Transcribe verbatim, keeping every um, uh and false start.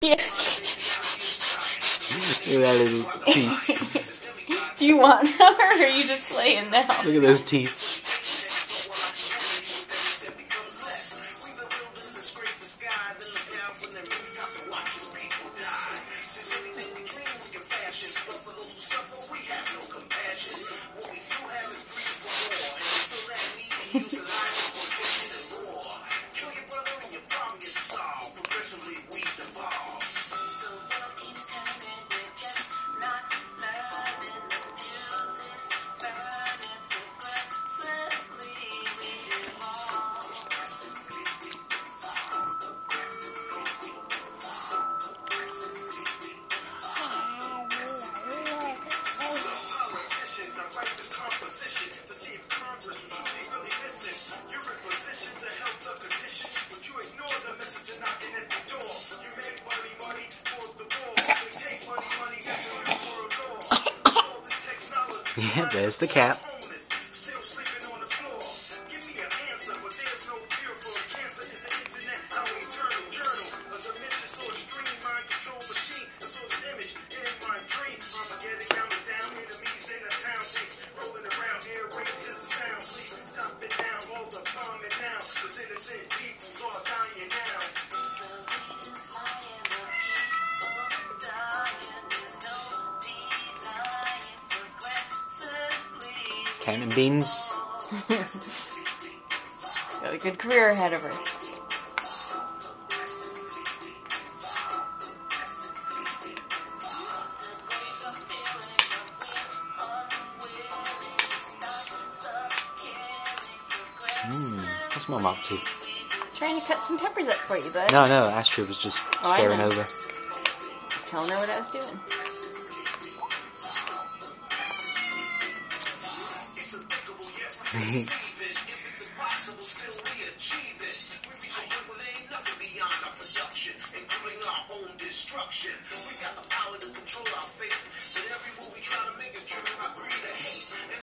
Yeah. Look at that little teeth. Do you want them, or are you just playing now? Look at those teeth. Yeah, there's the cap. Counting beans. Got a good career ahead of her. Hmm, what's Mom up to? Trying to cut some peppers up for you, bud. No, no, Astrid was just oh, staring over. Just telling her what I was doing. We got the power to control our fate, but every move we try to make is driven by greed and hate.